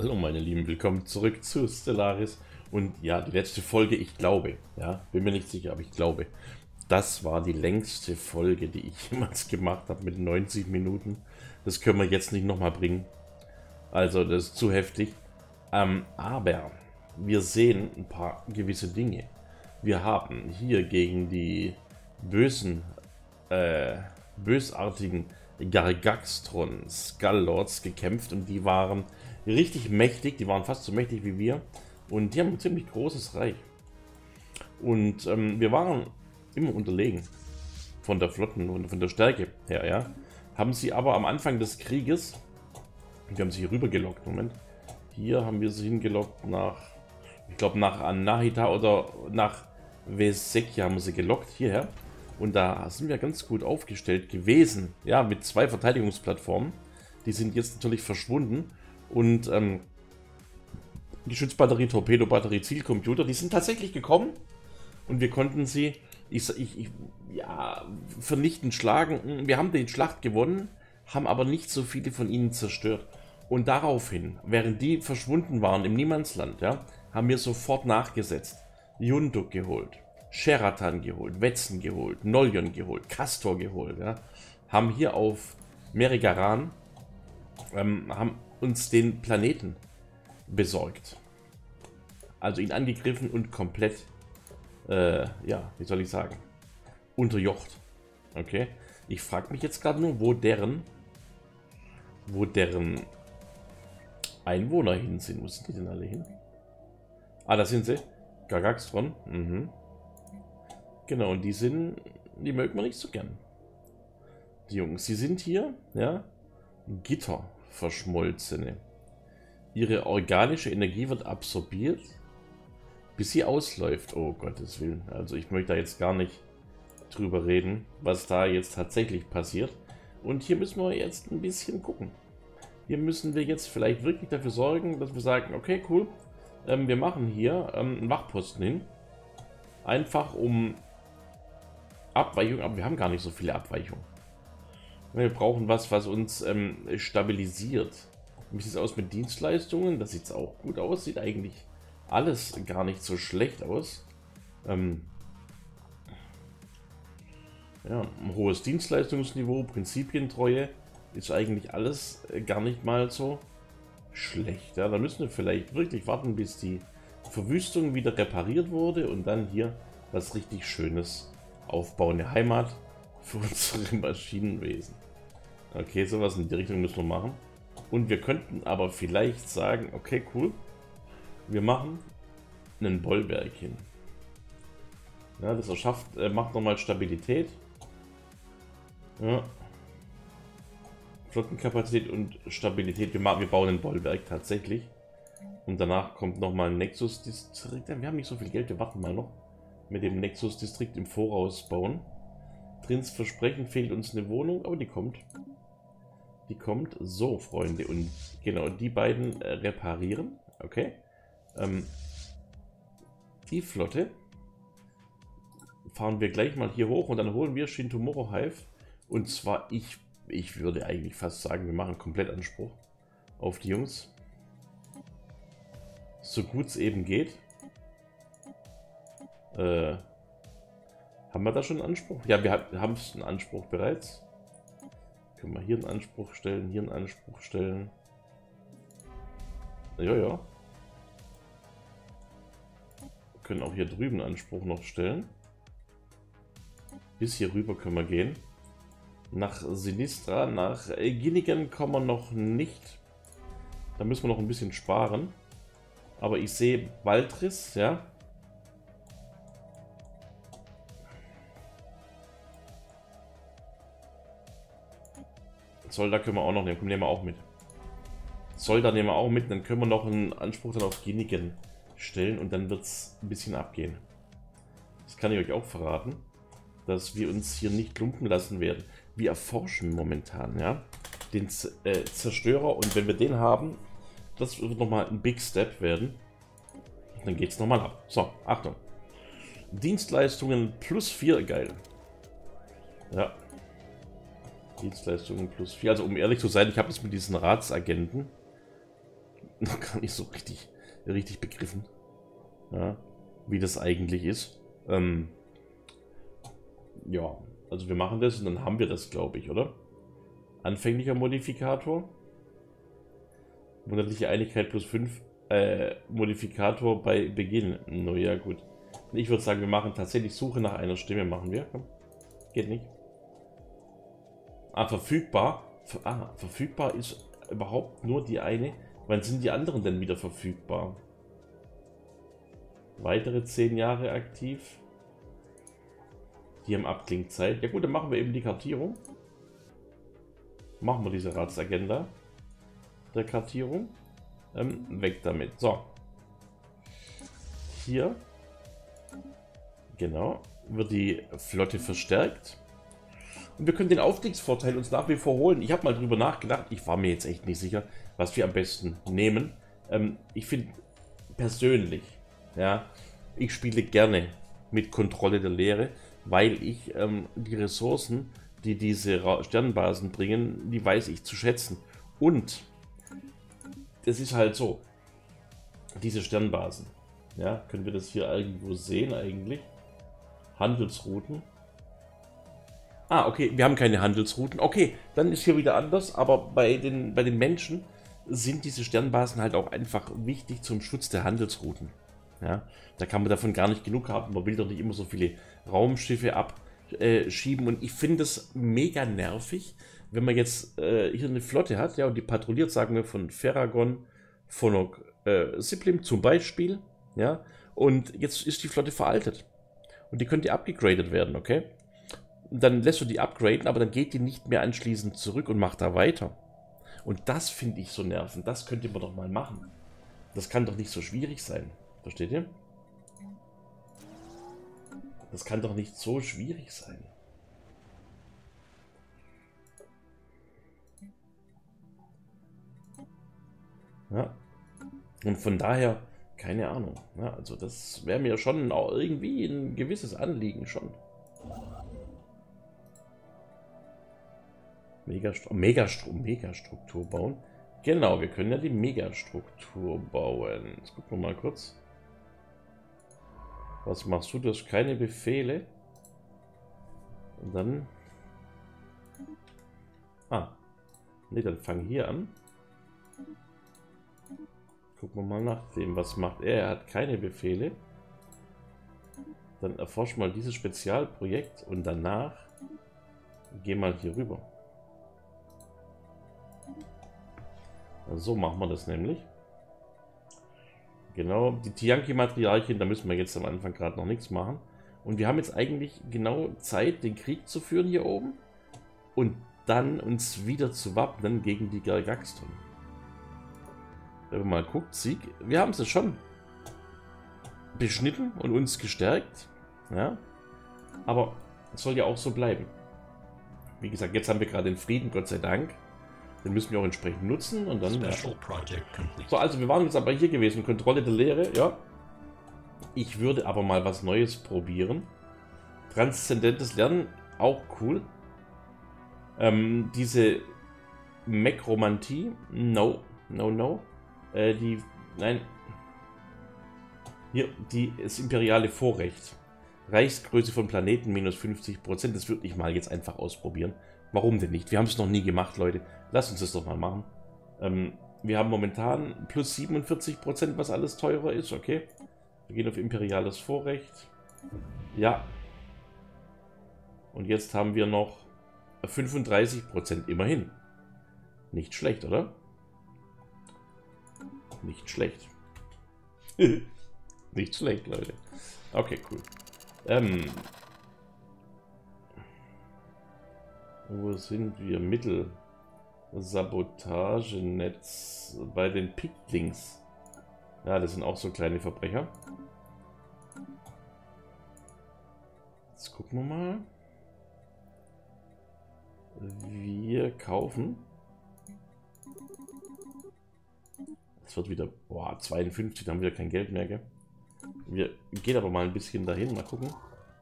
Hallo meine Lieben, willkommen zurück zu Stellaris. Und ja, die letzte Folge, ich glaube, ja, bin mir nicht sicher, aber ich glaube, das war die längste Folge, die ich jemals gemacht habe mit 90 Minuten. Das können wir jetzt nicht nochmal bringen. Also das ist zu heftig. Aber wir sehen ein paar gewisse Dinge. Wir haben hier gegen die bösartigen Gargaxtron Skull-Lords gekämpft und die waren richtig mächtig, die waren fast so mächtig wie wir und die haben ein ziemlich großes Reich. Und wir waren immer unterlegen von der Flotten und von der Stärke her, ja. Haben sie aber am Anfang des Krieges, wir haben sie hier rüber gelockt, Moment, hier haben wir sie hingelockt nach, ich glaube nach Anahita oder nach Vesekia haben wir sie gelockt, hierher. Und da sind wir ganz gut aufgestellt gewesen, ja, mit 2 Verteidigungsplattformen. Die sind jetzt natürlich verschwunden. Und Geschützbatterie, Torpedobatterie, Zielcomputer, die sind tatsächlich gekommen. Und wir konnten sie, ja, vernichtend schlagen. Wir haben die Schlacht gewonnen, haben aber nicht so viele von ihnen zerstört. Und daraufhin, während die verschwunden waren im Niemandsland, ja, haben wir sofort nachgesetzt. Yunduk geholt. Sheratan geholt, Wetzen geholt, Noljon geholt, Castor geholt, ja. Haben hier auf Merigaran haben uns den Planeten besorgt. Also ihn angegriffen und komplett, ja, wie soll ich sagen, unterjocht. Okay. Ich frage mich jetzt gerade nur, wo deren Einwohner hin sind. Wo sind die denn alle hin? Ah, da sind sie. Gargaxtron. Mhm. Genau, und die mögen wir nicht so gern. Die Jungs, sie sind hier, ja, Gitterverschmolzene. Ihre organische Energie wird absorbiert, bis sie ausläuft. Oh Gottes Willen, also ich möchte da jetzt gar nicht drüber reden, was da jetzt tatsächlich passiert. Und hier müssen wir jetzt ein bisschen gucken. Hier müssen wir jetzt vielleicht wirklich dafür sorgen, dass wir sagen, okay, cool, wir machen hier einen Wachposten hin. Einfach um Abweichung, aber wir haben gar nicht so viele Abweichungen. Wir brauchen was uns stabilisiert. Wie sieht es aus mit Dienstleistungen? Das sieht auch gut aus. Sieht eigentlich alles gar nicht so schlecht aus. Ja, ein hohes Dienstleistungsniveau, Prinzipientreue ist eigentlich alles gar nicht mal so schlecht. Ja, da müssen wir vielleicht wirklich warten, bis die Verwüstung wieder repariert wurde und dann hier was richtig Schönes aufbauen, eine Heimat für unsere Maschinenwesen. Okay, sowas in die Richtung müssen wir machen. Und wir könnten aber vielleicht sagen, okay, cool, wir machen einen Bollwerk hin. Ja, das macht nochmal Stabilität. Ja. Flottenkapazität und Stabilität. Wir bauen ein Bollwerk tatsächlich. Und danach kommt nochmal ein Nexus-Distrikt. Wir haben nicht so viel Geld, wir warten mal noch. Mit dem Nexus-Distrikt im Voraus bauen. Trins Versprechen fehlt uns eine Wohnung, aber die kommt. Die kommt. So, Freunde. Und genau, die beiden reparieren. Okay. Die Flotte fahren wir gleich mal hier hoch und dann holen wir Shintomoro Hive. Und zwar, ich würde eigentlich fast sagen, wir machen Komplettanspruch auf die Jungs. So gut es eben geht. Haben wir da schon einen Anspruch? Ja, wir haben einen Anspruch bereits. Können wir hier einen Anspruch stellen, hier einen Anspruch stellen. Ja, ja. Wir können auch hier drüben einen Anspruch noch stellen. Bis hier rüber können wir gehen. Nach Sinistra, nach Gilligan kommen wir noch nicht. Da müssen wir noch ein bisschen sparen. Aber ich sehe Baltris, ja. Solda können wir auch noch nehmen, nehmen wir auch mit. Solda nehmen wir auch mit, dann können wir noch einen Anspruch dann auf Gilligan stellen und dann wird es ein bisschen abgehen. Das kann ich euch auch verraten, dass wir uns hier nicht lumpen lassen werden. Wir erforschen momentan, ja, den Zerstörer und wenn wir den haben, das wird nochmal ein Big Step werden. Dann geht es nochmal ab. So, Achtung. Dienstleistungen +4, geil. Ja. Dienstleistungen +4. Also um ehrlich zu sein, ich habe das mit diesen Ratsagenten noch gar nicht so richtig begriffen, ja, wie das eigentlich ist. Ja, also wir machen das und dann haben wir das, glaube ich, oder? Anfänglicher Modifikator. Monatliche Einigkeit plus 5. Modifikator bei Beginn. Naja, gut. Ich würde sagen, wir machen tatsächlich Suche nach einer Stimme. Machen wir. Komm. Geht nicht. Ah, verfügbar. Verfügbar ist überhaupt nur die eine. Wann sind die anderen denn wieder verfügbar? Weitere 10 Jahre aktiv. Die haben Abklingzeit. Ja gut, dann machen wir eben die Kartierung. Machen wir diese Ratsagenda der Kartierung. Weg damit. So. Hier. Genau. Wird die Flotte verstärkt. Und wir können den Aufstiegsvorteil uns nach wie vor holen. Ich habe mal drüber nachgedacht. Ich war mir jetzt echt nicht sicher, was wir am besten nehmen. Ich finde persönlich, ja, ich spiele gerne mit Kontrolle der Leere, weil ich die Ressourcen, die diese Sternbasen bringen, die weiß ich zu schätzen. Und es ist halt so, diese Sternbasen, ja, können wir das hier irgendwo sehen eigentlich? Handelsrouten. Ah, okay, wir haben keine Handelsrouten. Okay, dann ist hier wieder anders, aber bei den Menschen sind diese Sternbasen halt auch einfach wichtig zum Schutz der Handelsrouten. Ja, da kann man davon gar nicht genug haben. Man will doch nicht immer so viele Raumschiffe abschieben. Und ich finde es mega nervig, wenn man jetzt hier eine Flotte hat, ja, und die patrouilliert, sagen wir, von Ferragon, von Siplim zum Beispiel, ja, und jetzt ist die Flotte veraltet. Und die könnte abgegradet werden, okay? Dann lässt du die upgraden, aber dann geht die nicht mehr anschließend zurück und macht da weiter. Und das finde ich so nervend. Das könnte man doch mal machen. Das kann doch nicht so schwierig sein. Versteht ihr? Das kann doch nicht so schwierig sein. Ja. Und von daher, keine Ahnung. Ja, also das wäre mir schon auch irgendwie ein gewisses Anliegen schon. Megastruktur bauen. Genau, wir können ja die Megastruktur bauen. Jetzt gucken wir mal kurz. Was machst du? Du hast keine Befehle. Und dann... Ah. Ne, dann fang hier an. Gucken wir mal nach dem, was macht er. Er hat keine Befehle. Dann erforsch mal dieses Spezialprojekt und danach geh mal hier rüber. So machen wir das nämlich. Genau, die Tianki-Matriarchin, da müssen wir jetzt am Anfang gerade noch nichts machen. Und wir haben jetzt eigentlich genau Zeit, den Krieg zu führen hier oben. Und dann uns wieder zu wappnen gegen die Gargaxton. Wenn man mal guckt, Sieg. Wir haben es schon beschnitten und uns gestärkt. Ja. Aber es soll ja auch so bleiben. Wie gesagt, jetzt haben wir gerade den Frieden, Gott sei Dank. Den müssen wir auch entsprechend nutzen und dann... Ja. So, also wir waren jetzt aber hier gewesen. Kontrolle der Leere, ja. Ich würde aber mal was Neues probieren. Transzendentes Lernen, auch cool. Diese Mekromantie, no. Nein. Hier, das imperiale Vorrecht. Reichsgröße von Planeten minus 50%. Das würde ich mal jetzt einfach ausprobieren. Warum denn nicht? Wir haben es noch nie gemacht, Leute. Lasst uns das doch mal machen. Wir haben momentan plus 47%, was alles teurer ist. Okay. Wir gehen auf imperiales Vorrecht. Ja. Und jetzt haben wir noch 35% immerhin. Nicht schlecht, oder? Nicht schlecht. Nicht schlecht, Leute. Okay, cool. Wo sind wir? Sabotagenetz bei den Picklings. Ja, das sind auch so kleine Verbrecher. Jetzt gucken wir mal. Wir kaufen. Es wird wieder, boah, 52, da haben wir kein Geld mehr, gell? Wir gehen aber mal ein bisschen dahin, mal gucken.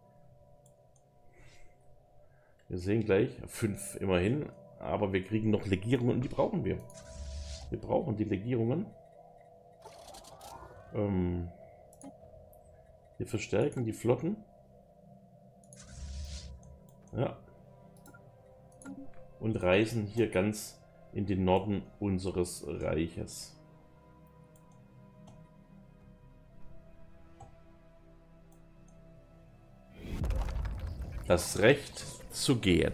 Wir sehen gleich, 5 immerhin, aber wir kriegen noch Legierungen und die brauchen wir. Wir brauchen die Legierungen. Wir verstärken die Flotten. Ja. Und reisen hier ganz in den Norden unseres Reiches. Das Recht zu gehen.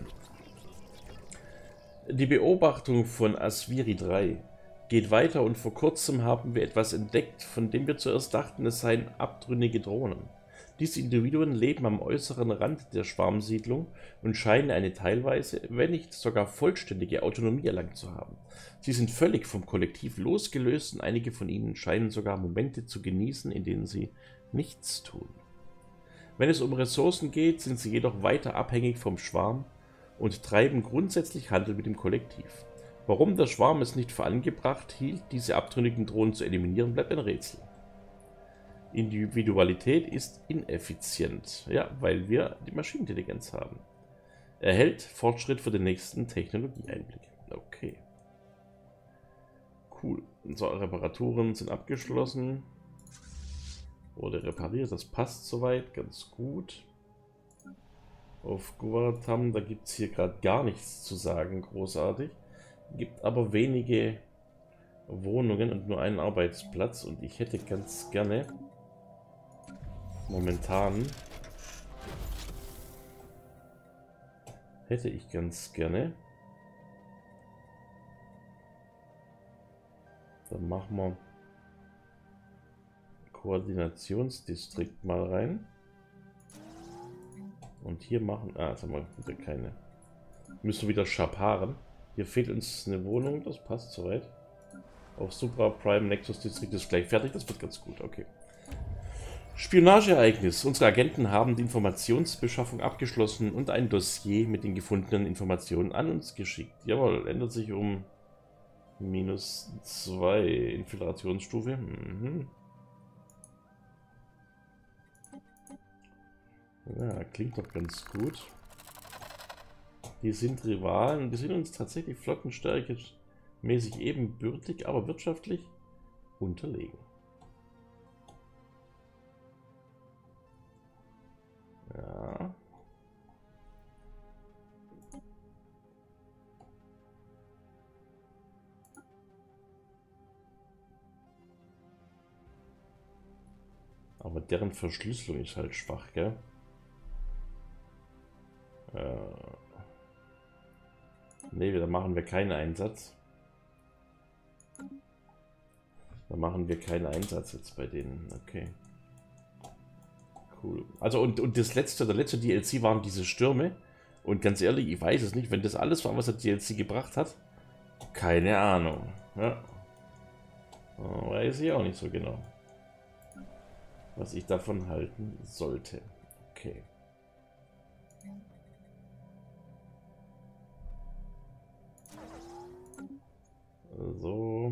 Die Beobachtung von Asviri 3 geht weiter und vor kurzem haben wir etwas entdeckt, von dem wir zuerst dachten, es seien abtrünnige Drohnen. Diese Individuen leben am äußeren Rand der Schwarmsiedlung und scheinen eine teilweise, wenn nicht sogar vollständige Autonomie erlangt zu haben. Sie sind völlig vom Kollektiv losgelöst und einige von ihnen scheinen sogar Momente zu genießen, in denen sie nichts tun. Wenn es um Ressourcen geht, sind sie jedoch weiter abhängig vom Schwarm und treiben grundsätzlich Handel mit dem Kollektiv. Warum der Schwarm es nicht für angebracht hielt, diese abtrünnigen Drohnen zu eliminieren, bleibt ein Rätsel. Individualität ist ineffizient, ja, weil wir die Maschinenintelligenz haben. Erhält Fortschritt für den nächsten Technologieeinblick. Okay. Cool. Unsere Reparaturen sind abgeschlossen. Wurde repariert, das passt soweit, ganz gut. Auf Guaratam, da gibt es hier gerade gar nichts zu sagen, großartig. Gibt aber wenige Wohnungen und nur einen Arbeitsplatz und ich hätte ganz gerne momentan dann machen wir Koordinationsdistrikt mal rein. Und hier machen... jetzt haben wir wieder keine. Müssen wir wieder schaparen. Hier fehlt uns eine Wohnung, das passt soweit. Auch Supra Prime Nexus Distrikt ist gleich fertig, das wird ganz gut, okay. Spionageereignis. Unsere Agenten haben die Informationsbeschaffung abgeschlossen und ein Dossier mit den gefundenen Informationen an uns geschickt. Jawohl, ändert sich um -2 Infiltrationsstufe. Ja, klingt doch ganz gut. Die sind Rivalen. Wir sind uns tatsächlich flottenstärke mäßig ebenbürtig, aber wirtschaftlich unterlegen. Ja. Aber deren Verschlüsselung ist halt schwach, gell? Ne, da machen wir keinen Einsatz. Da machen wir keinen Einsatz jetzt bei denen. Okay. Cool. Also und der letzte DLC waren diese Stürme. Und ganz ehrlich, ich weiß es nicht, wenn das alles war, was der DLC gebracht hat. Keine Ahnung. Ja. Weiß ich auch nicht so genau, was ich davon halten sollte. Okay. So.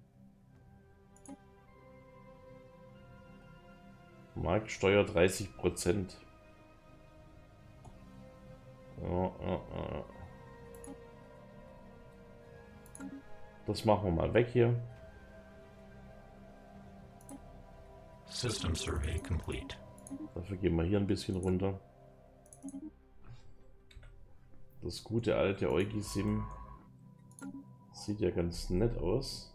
Marktsteuer 30%. Das machen wir mal weg hier. System survey complete. Dafür gehen wir hier ein bisschen runter. Das gute alte Eugisim sieht ja ganz nett aus.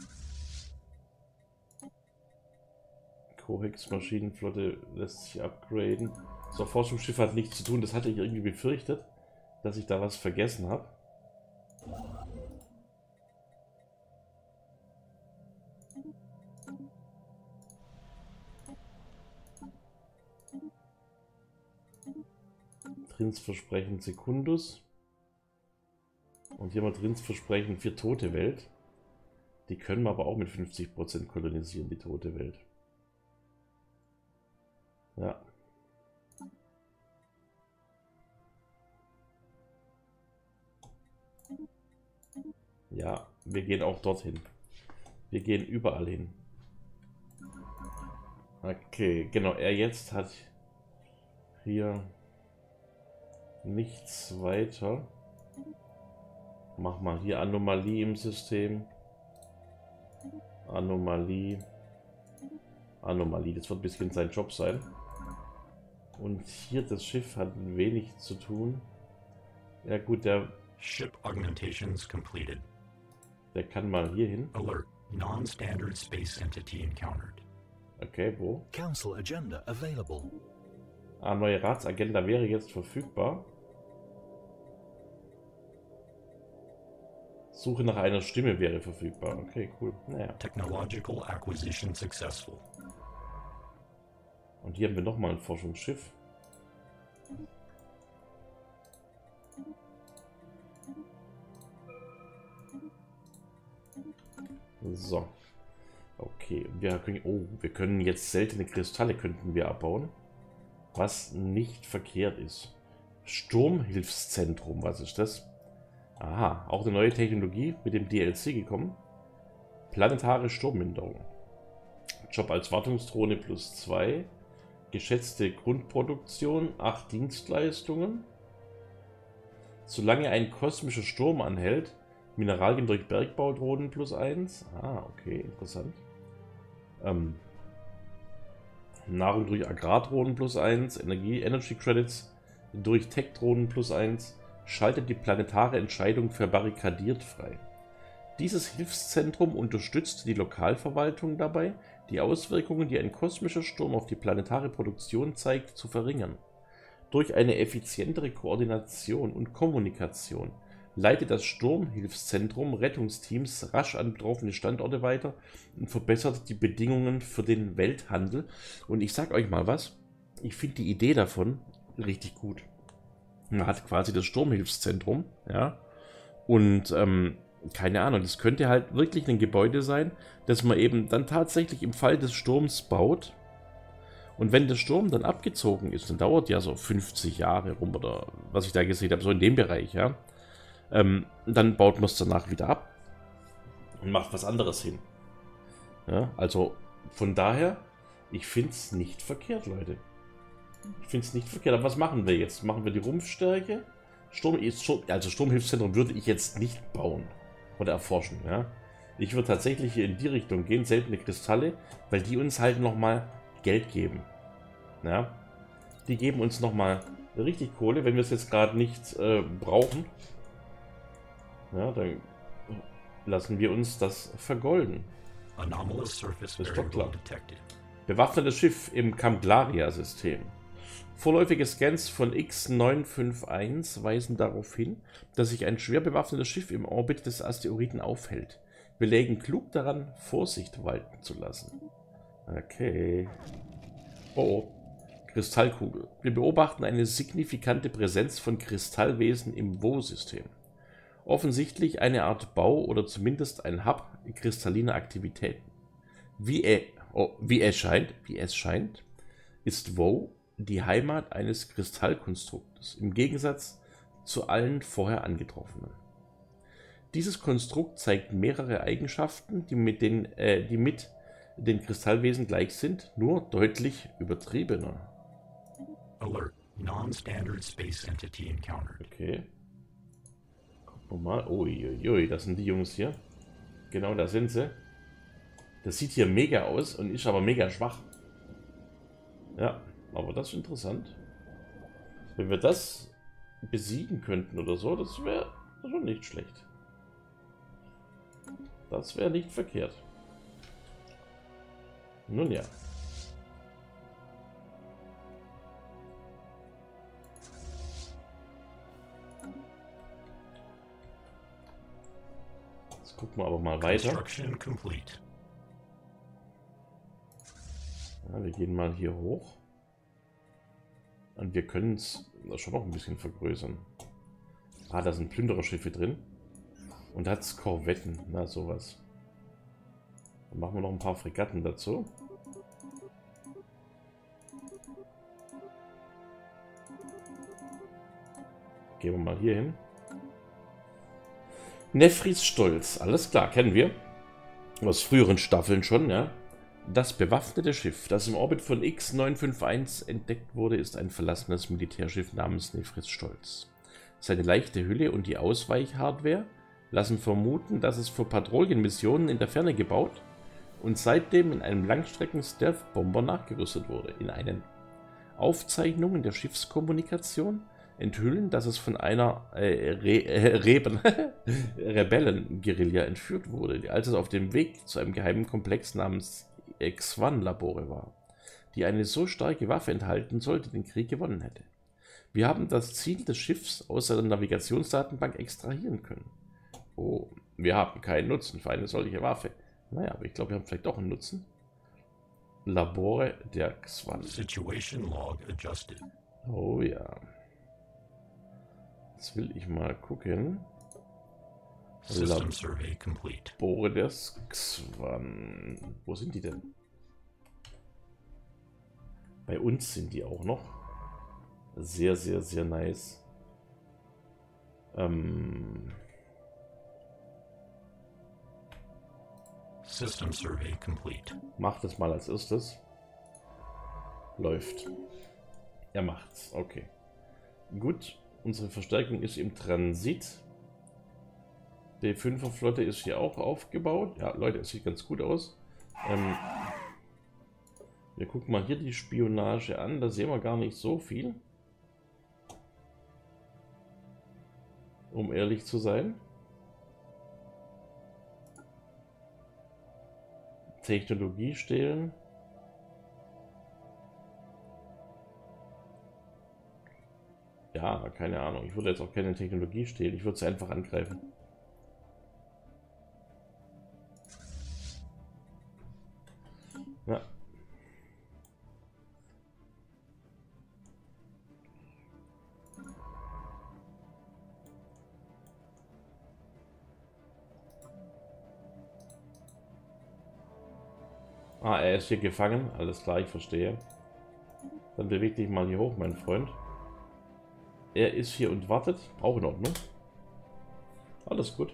Cohex Maschinenflotte lässt sich upgraden. So, Forschungsschiff hat nichts zu tun, das hatte ich irgendwie befürchtet, dass ich da was vergessen habe. Trinsversprechen Secundus. Und hier haben wir Trinsversprechen für Tote Welt. Die können wir aber auch mit 50% kolonisieren, die Tote Welt. Ja. Ja, wir gehen auch dorthin. Wir gehen überall hin. Okay, genau, er jetzt hat hier nichts weiter. Mach mal hier Anomalie im System. Anomalie. Anomalie. Das wird ein bisschen sein Job sein. Und hier das Schiff hat wenig zu tun. Ja gut, der Ship augmentations completed. Der kann mal hier hin. Alert. Non-standard space entity encountered. Okay, wo? Council agenda available. Ah, neue Ratsagenda wäre jetzt verfügbar. Suche nach einer Stimme wäre verfügbar. Okay, cool. Naja. Technological acquisition successful. Und hier haben wir nochmal ein Forschungsschiff. So. Okay. Wir können jetzt seltene Kristalle könnten wir abbauen. Was nicht verkehrt ist. Sturmhilfszentrum, was ist das? Aha, auch eine neue Technologie mit dem DLC gekommen. Planetare Sturmminderung. Job als Wartungsdrohne +2. Geschätzte Grundproduktion, 8 Dienstleistungen. Solange ein kosmischer Sturm anhält, Mineralien durch Bergbaudrohnen +1. Ah, okay, interessant. Nahrung durch Agrardrohnen +1. Energy Credits durch Tech-Drohnen +1. Schaltet die planetare Entscheidung verbarrikadiert frei. Dieses Hilfszentrum unterstützt die Lokalverwaltung dabei, die Auswirkungen, die ein kosmischer Sturm auf die planetare Produktion zeigt, zu verringern. Durch eine effizientere Koordination und Kommunikation leitet das Sturmhilfszentrum Rettungsteams rasch an betroffene Standorte weiter und verbessert die Bedingungen für den Welthandel. Und ich sag euch mal was, ich finde die Idee davon richtig gut. Man hat quasi das Sturmhilfszentrum, ja, und keine Ahnung, das könnte halt wirklich ein Gebäude sein, das man eben dann tatsächlich im Fall des Sturms baut. Und wenn der Sturm dann abgezogen ist, dann dauert ja so 50 Jahre rum oder was ich da gesehen habe, so in dem Bereich, ja. Dann baut man es danach wieder ab und macht was anderes hin. Ja, also von daher, ich finde es nicht verkehrt, Leute. Ich finde es nicht verkehrt. Aber was machen wir jetzt? Machen wir die Rumpfstärke? Sturmhilfszentrum würde ich jetzt nicht bauen oder erforschen. Ja? Ich würde tatsächlich hier in die Richtung gehen, seltene Kristalle, weil die uns halt nochmal Geld geben. Ja? Die geben uns nochmal richtig Kohle, wenn wir es jetzt gerade nicht brauchen. Ja, dann lassen wir uns das vergolden. Anomalous surface Das ist doch klar. variable detected. Bewaffnetes Schiff im Camglaria-System. Vorläufige Scans von X951 weisen darauf hin, dass sich ein schwer bewaffnetes Schiff im Orbit des Asteroiden aufhält. Wir legen klug daran, Vorsicht walten zu lassen. Okay. Oh. Kristallkugel. Wir beobachten eine signifikante Präsenz von Kristallwesen im WO-System. Offensichtlich eine Art Bau oder zumindest ein Hub kristalliner Aktivitäten. Wie es scheint, ist WO die Heimat eines Kristallkonstruktes, im Gegensatz zu allen vorher angetroffenen. Dieses Konstrukt zeigt mehrere Eigenschaften, die mit den Kristallwesen gleich sind, nur deutlich übertriebener. Alert. Non-standard space entity encountered. Okay. Gucken wir mal. Uiuiui, das sind die Jungs hier. Genau, da sind sie. Das sieht hier mega aus und ist aber mega schwach. Ja, aber das ist interessant. Wenn wir das besiegen könnten oder so, das wäre schon nicht schlecht. Das wäre nicht verkehrt. Nun ja. Jetzt gucken wir aber mal weiter. Construction complete. Ja, wir gehen mal hier hoch. Und wir können es schon noch ein bisschen vergrößern. Ah, da sind Plündererschiffe drin. Und da hat es Korvetten. Na, sowas. Dann machen wir noch ein paar Fregatten dazu. Gehen wir mal hier hin. Nefris Stolz. Alles klar, kennen wir. Aus früheren Staffeln schon, ja. Das bewaffnete Schiff, das im Orbit von X951 entdeckt wurde, ist ein verlassenes Militärschiff namens Nefris Stolz. Seine leichte Hülle und die Ausweichhardware lassen vermuten, dass es für Patrouillenmissionen in der Ferne gebaut und seitdem in einem Langstrecken-Stealth-Bomber nachgerüstet wurde. In einen Aufzeichnungen der Schiffskommunikation enthüllen, dass es von einer Rebellen-Guerilla entführt wurde, als es auf dem Weg zu einem geheimen Komplex namens X-1-Labore war, die eine so starke Waffe enthalten sollte, den Krieg gewonnen hätte. Wir haben das Ziel des Schiffs aus der Navigationsdatenbank extrahieren können. Oh, wir haben keinen Nutzen für eine solche Waffe. Naja, aber ich glaube, wir haben vielleicht doch einen Nutzen. Labore der X-1. Situation log adjusted. Oh ja. Jetzt will ich mal gucken. System survey complete. Labore der X-1. Wo sind die denn? Bei uns sind die auch noch. Sehr, sehr, sehr nice. System survey complete. Macht es mal als erstes. Läuft. Er macht's. Okay. Gut. Unsere Verstärkung ist im Transit. Die 5er Flotte ist hier auch aufgebaut. Ja, Leute, es sieht ganz gut aus. Wir gucken mal hier die Spionage an. Da sehen wir gar nicht so viel. Um ehrlich zu sein. Technologie stehlen. Ja, keine Ahnung. Ich würde jetzt auch keine Technologie stehlen. Ich würde sie einfach angreifen. Ja. Ah, er ist hier gefangen. Alles klar, ich verstehe. Dann beweg dich mal hier hoch, mein Freund. Er ist hier und wartet. Auch in Ordnung. Alles gut.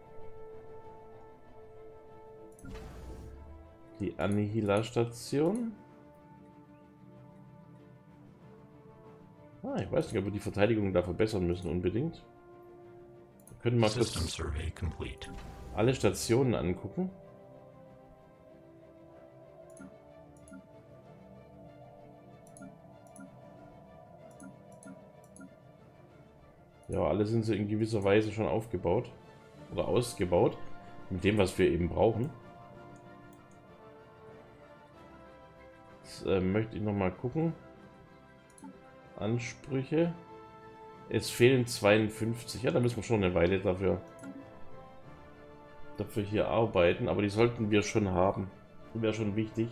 Die Annihila-Station. Ah, ich weiß nicht, ob wir die Verteidigung da verbessern müssen unbedingt. Wir können mal kurz alle Stationen angucken. Ja, alle sind sie in gewisser Weise schon aufgebaut oder ausgebaut mit dem, was wir eben brauchen. Jetzt möchte ich noch mal gucken. Ansprüche. Es fehlen 52. Ja, da müssen wir schon eine Weile dafür hier arbeiten, aber die sollten wir schon haben. Das wäre schon wichtig.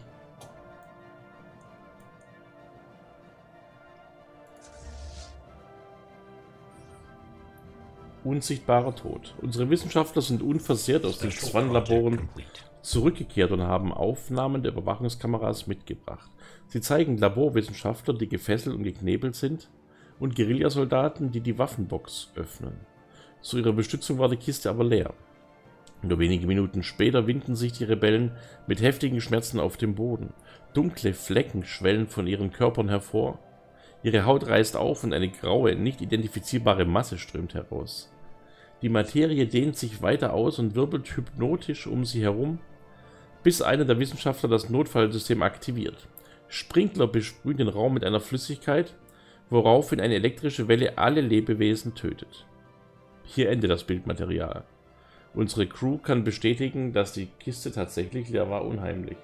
Unsichtbarer Tod. Unsere Wissenschaftler sind unversehrt aus den X-1-Laboren zurückgekehrt und haben Aufnahmen der Überwachungskameras mitgebracht. Sie zeigen Laborwissenschaftler, die gefesselt und geknebelt sind, und Guerillasoldaten, die die Waffenbox öffnen. Zu ihrer Bestützung war die Kiste aber leer. Nur wenige Minuten später winden sich die Rebellen mit heftigen Schmerzen auf dem Boden. Dunkle Flecken schwellen von ihren Körpern hervor. Ihre Haut reißt auf und eine graue, nicht identifizierbare Masse strömt heraus. Die Materie dehnt sich weiter aus und wirbelt hypnotisch um sie herum, bis einer der Wissenschaftler das Notfallsystem aktiviert. Sprinkler besprühen den Raum mit einer Flüssigkeit, woraufhin eine elektrische Welle alle Lebewesen tötet. Hier endet das Bildmaterial. Unsere Crew kann bestätigen, dass die Kiste tatsächlich leer war. Unheimlich.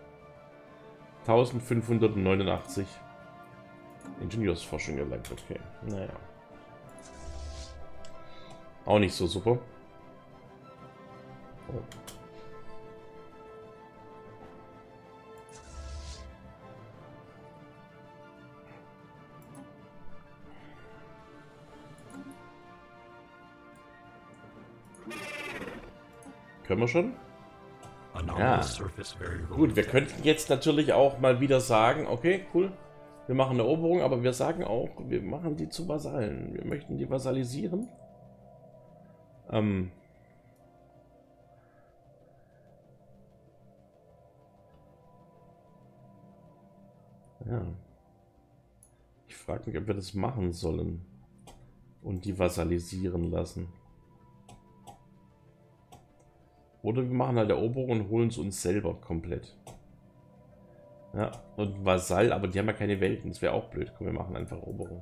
1589 Ingenieursforschung erlangt. Okay, naja. Auch nicht so super. Oh. Können wir schon? Ja. Gut, wir könnten jetzt natürlich auch mal wieder sagen, okay, cool, wir machen eine Eroberung, aber wir sagen auch, wir machen die zu Vasallen. Wir möchten die vasalisieren. Ja. Ich frage mich, ob wir das machen sollen und die vasalisieren lassen. Oder wir machen halt Eroberung und holen es uns selber komplett. Ja, und Vasall, aber die haben ja keine Welten. Das wäre auch blöd. Komm, wir machen einfach Eroberung.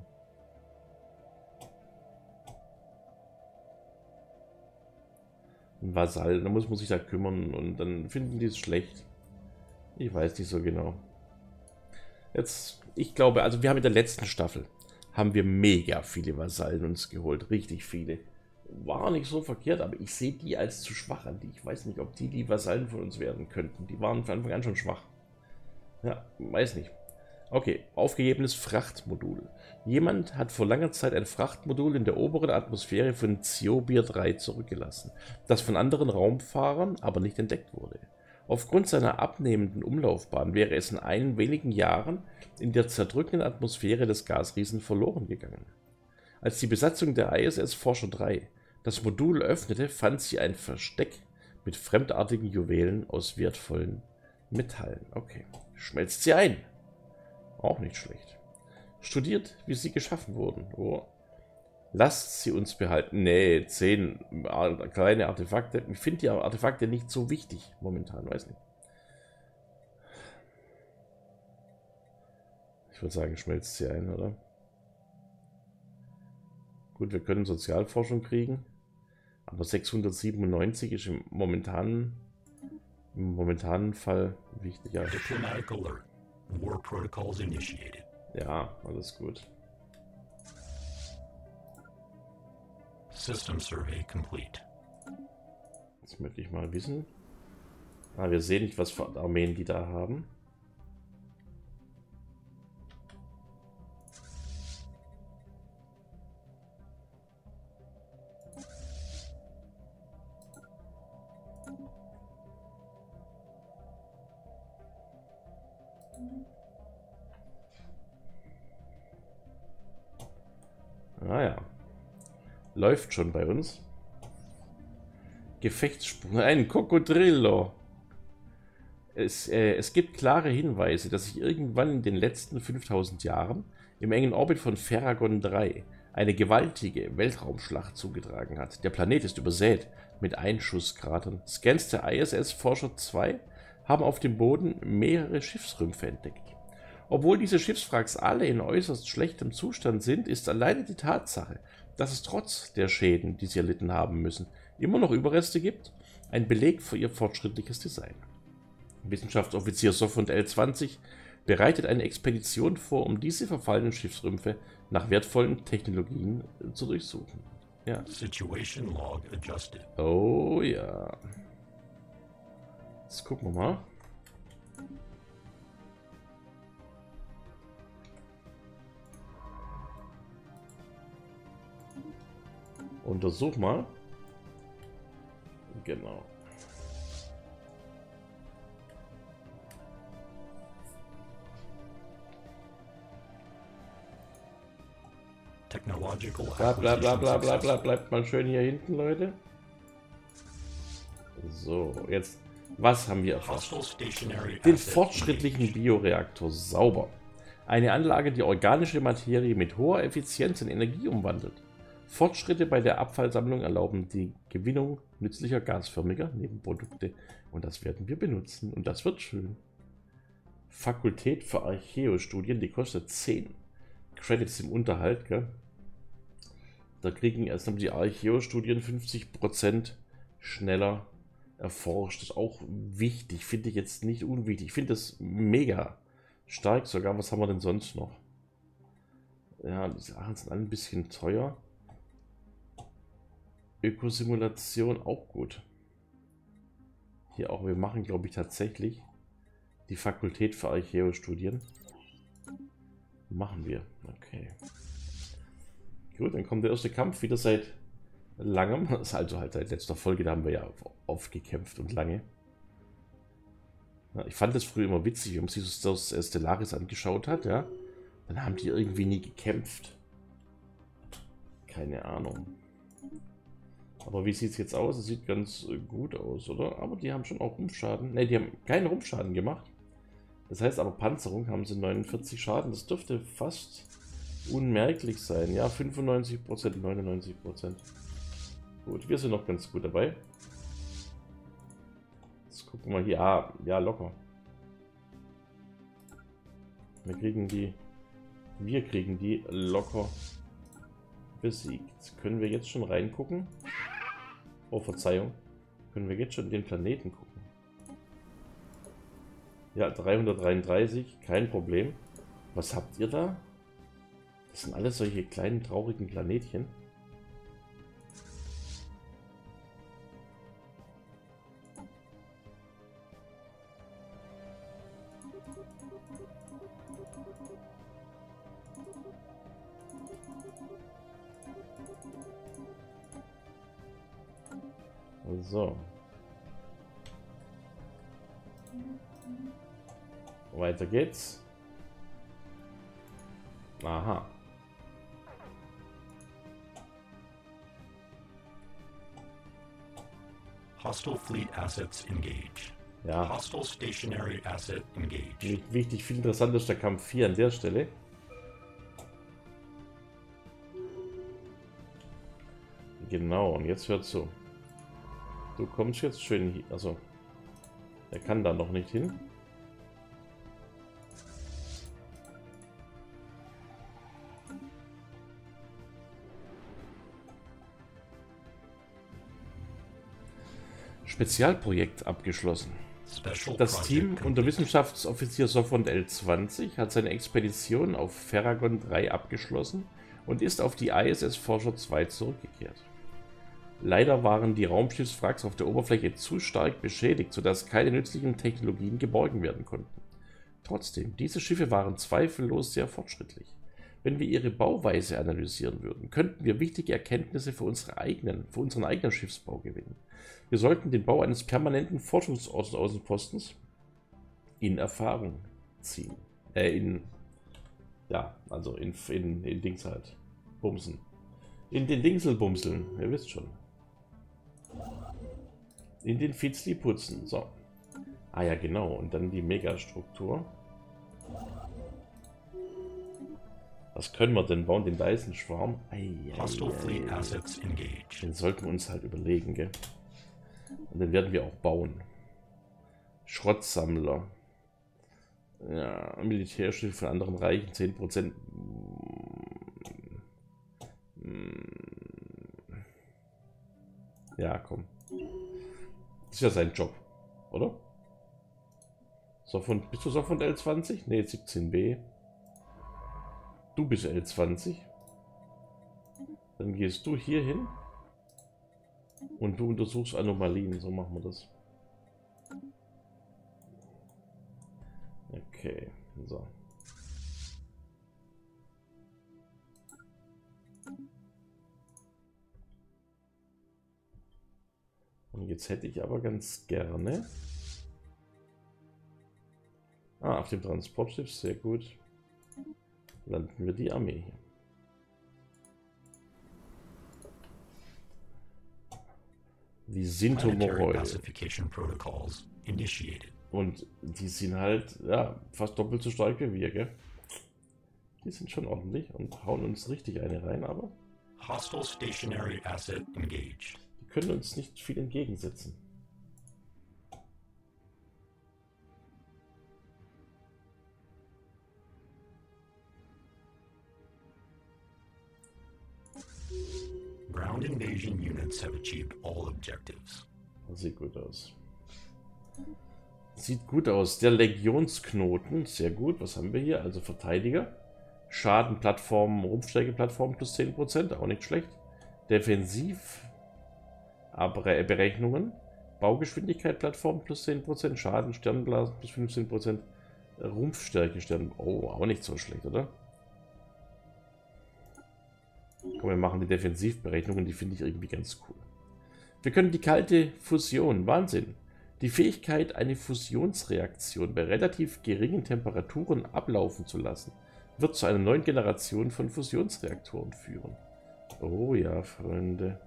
Ein Vasall, da muss man sich da kümmern und dann finden die es schlecht. Ich weiß nicht so genau. Jetzt, ich glaube, also wir haben in der letzten Staffel, haben wir mega viele Vasallen uns geholt. Richtig viele. War nicht so verkehrt, aber ich sehe die als zu schwach an. Ich weiß nicht, ob die Vasallen von uns werden könnten. Die waren von Anfang an schon schwach. Ja, weiß nicht. Okay, aufgegebenes Frachtmodul. Jemand hat vor langer Zeit ein Frachtmodul in der oberen Atmosphäre von Ziobir 3 zurückgelassen, das von anderen Raumfahrern aber nicht entdeckt wurde. Aufgrund seiner abnehmenden Umlaufbahn wäre es in wenigen Jahren in der zerdrückenden Atmosphäre des Gasriesen verloren gegangen. Als die Besatzung der ISS Forscher 3 das Modul öffnete, fand sie ein Versteck mit fremdartigen Juwelen aus wertvollen Metallen. Okay, schmelzt sie ein. Auch nicht schlecht. Studiert, wie sie geschaffen wurden. Oh. Lasst sie uns behalten. Nee, 10 kleine Artefakte. Ich finde die Artefakte nicht so wichtig momentan, weiß nicht. Ich würde sagen, schmelzt sie ein, oder? Gut, wir können Sozialforschung kriegen. Aber 697 ist im momentanen Fall wichtig. Ja. Diplomatic alert. War protocols initiated. Ja, alles gut. System survey complete. Jetzt möchte ich mal wissen. Ah, wir sehen nicht, was für Armeen die da haben. Naja. Läuft schon bei uns. Gefechtssprung. Ein Cocodrillo. Es gibt klare Hinweise, dass sich irgendwann in den letzten 5000 Jahren im engen Orbit von Ferragon 3 eine gewaltige Weltraumschlacht zugetragen hat. Der Planet ist übersät mit Einschusskratern. Scans der ISS Forscher 2 haben auf dem Boden mehrere Schiffsrümpfe entdeckt. Obwohl diese Schiffswracks alle in äußerst schlechtem Zustand sind, ist alleine die Tatsache, dass es trotz der Schäden, die sie erlitten haben müssen, immer noch Überreste gibt, ein Beleg für ihr fortschrittliches Design. Wissenschaftsoffizier Sophont L20 bereitet eine Expedition vor, um diese verfallenen Schiffsrümpfe nach wertvollen Technologien zu durchsuchen. Ja. Situation log adjusted. Oh ja. Jetzt gucken wir mal. Untersuch mal. Genau. Technological Bleibt mal schön hier hinten, Leute. So, jetzt, was haben wir erfasst? Den fortschrittlichen Bioreaktor. Sauber. Eine Anlage, die organische Materie mit hoher Effizienz in Energie umwandelt. Fortschritte bei der Abfallsammlung erlauben die Gewinnung nützlicher gasförmiger Nebenprodukte. Und das werden wir benutzen. Und das wird schön. Fakultät für Archäostudien, die kostet 10 Credits im Unterhalt. Gell? Da kriegen erst die Archäostudien 50% schneller erforscht. Das ist auch wichtig. Finde ich jetzt nicht unwichtig. Ich finde das mega stark sogar. Was haben wir denn sonst noch? Ja, die Sachen sind alle ein bisschen teuer. Ökosimulation auch gut. Hier auch, wir machen, glaube ich, tatsächlich die Fakultät für Archäostudien. Machen wir. Okay. Gut, dann kommt der erste Kampf wieder seit langem. Das ist also halt seit letzter Folge, da haben wir ja aufgekämpft und lange. Ja, ich fand das früher immer witzig, wenn man sich das Stellaris angeschaut hat, ja. Dann haben die irgendwie nie gekämpft. Keine Ahnung. Aber wie sieht es jetzt aus? Es sieht ganz gut aus, oder? Aber die haben schon auch Rumpfschaden. Ne, die haben keinen Rumpfschaden gemacht. Das heißt aber Panzerung haben sie 49 Schaden. Das dürfte fast unmerklich sein. Ja, 95%, 99%. Gut, wir sind noch ganz gut dabei. Jetzt gucken wir hier. Ah, ja, locker. Wir kriegen die locker besiegt. Können wir jetzt schon reingucken? Oh, Verzeihung. Können wir jetzt schon den Planeten gucken? Ja, 333, kein Problem. Was habt ihr da? Das sind alles solche kleinen, traurigen Planetchen. So. Weiter geht's. Aha. Hostile fleet assets engaged. Ja. Hostile stationary asset engaged. Nicht wichtig, viel interessanter ist der Kampf 4 an der Stelle. Genau, und jetzt hört zu. Du kommst jetzt schön hier. Also, er kann da noch nicht hin. Spezialprojekt abgeschlossen. Das Team unter Wissenschaftsoffizier Sophont L20 hat seine Expedition auf Ferragon 3 abgeschlossen und ist auf die ISS Forscher 2 zurückgekehrt. Leider waren die Raumschiffswracks auf der Oberfläche zu stark beschädigt, sodass keine nützlichen Technologien geborgen werden konnten. Trotzdem, diese Schiffe waren zweifellos sehr fortschrittlich. Wenn wir ihre Bauweise analysieren würden, könnten wir wichtige Erkenntnisse für unseren eigenen Schiffsbau gewinnen. Wir sollten den Bau eines permanenten Forschungsaußenpostens in Erfahrung ziehen. In Dings halt. Bumsen. In den Dingselbumseln, ihr wisst schon. In den Fitzli putzen. So. Ah ja, genau. Und dann die Megastruktur. Was können wir denn bauen? Den Dyson-Schwarm? Den sollten wir uns halt überlegen, gell? Und den werden wir auch bauen. Schrottsammler. Ja, Militärschiff von anderen Reichen, 10%. Ja, komm. Das ist ja sein Job, oder? Bist du Sophont L20? Ne, 17b. Du bist L20. Dann gehst du hier hin. Und du untersuchst Anomalien. So machen wir das. Okay, so. Und jetzt hätte ich aber ganz gerne... Ah, auf dem Transportschiff, sehr gut. Landen wir die Armee hier. Die Sintomoroi. Und die sind halt, ja, fast doppelt so stark wie wir, gell? Die sind schon ordentlich und hauen uns richtig eine rein, aber... Hostile stationary asset engaged. Die können uns nicht viel entgegensetzen. Ground invasion units have achieved all objectives. Das sieht gut aus. Sieht gut aus. Der Legionsknoten, sehr gut. Was haben wir hier? Also Verteidiger. Schadenplattform, Rumpfstärkeplattform plus 10%, auch nicht schlecht. Defensivberechnungen. Baugeschwindigkeit Plattform plus 10%, Schaden, Sternblasen plus 15%, Rumpfstärke Stern. Oh, auch nicht so schlecht, oder? Komm, wir machen die Defensivberechnungen, die finde ich irgendwie ganz cool. Wir können die kalte Fusion, Wahnsinn. Die Fähigkeit, eine Fusionsreaktion bei relativ geringen Temperaturen ablaufen zu lassen, wird zu einer neuen Generation von Fusionsreaktoren führen. Oh ja, Freunde.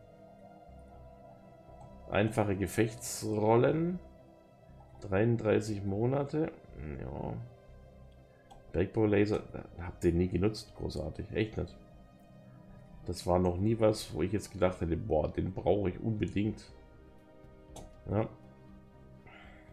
Einfache Gefechtsrollen. 33 Monate. Ja. Bergbaulaser, habt ihr nie genutzt, großartig. Echt nicht. Das war noch nie was, wo ich jetzt gedacht hätte, boah, den brauche ich unbedingt. Ja.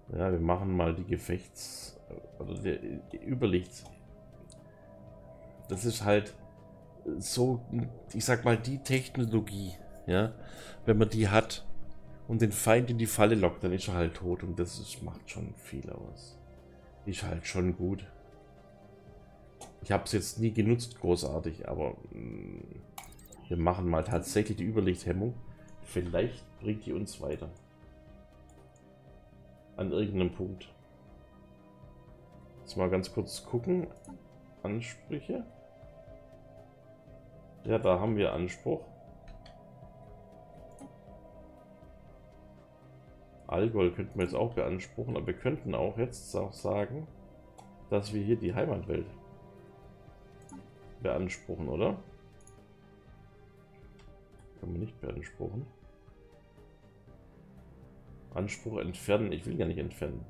Ja, wir machen mal die oder die Überlicht. Das ist halt so, ich sag mal, die Technologie, ja. Wenn man die hat und den Feind in die Falle lockt, dann ist er halt tot und macht schon viel aus. Ist halt schon gut. Ich habe es jetzt nie genutzt, großartig, aber wir machen mal tatsächlich die Überlichthemmung. Vielleicht bringt die uns weiter. An irgendeinem Punkt. Jetzt mal ganz kurz gucken. Ansprüche. Ja, da haben wir Anspruch. Allgäu könnten wir jetzt auch beanspruchen, aber wir könnten auch jetzt auch sagen, dass wir hier die Heimatwelt beanspruchen, oder? Kann man nicht beanspruchen. Anspruch entfernen. Ich will ja nicht entfernen.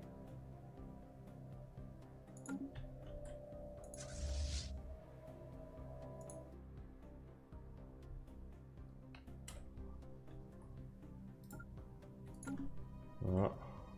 Ja.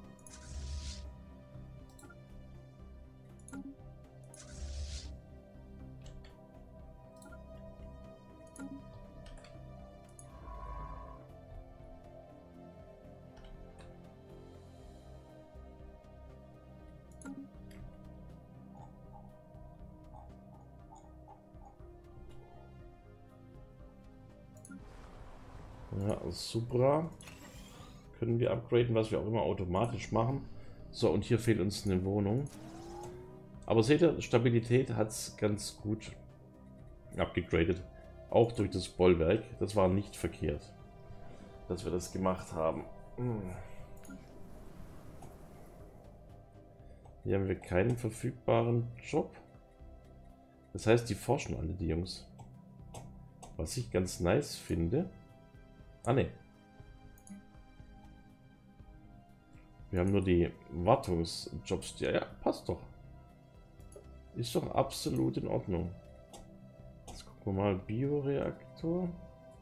Ja, Supra können wir upgraden, was wir auch immer automatisch machen. So, und hier fehlt uns eine Wohnung. Aber seht ihr, Stabilität hat es ganz gut abgegradet. Auch durch das Bollwerk. Das war nicht verkehrt, dass wir das gemacht haben. Hier haben wir keinen verfügbaren Job. Das heißt, die forschen alle, die Jungs. Was ich ganz nice finde. Ah, ne. Wir haben nur die Wartungsjobs. Ja, passt doch. Ist doch absolut in Ordnung. Jetzt gucken wir mal. Bioreaktor.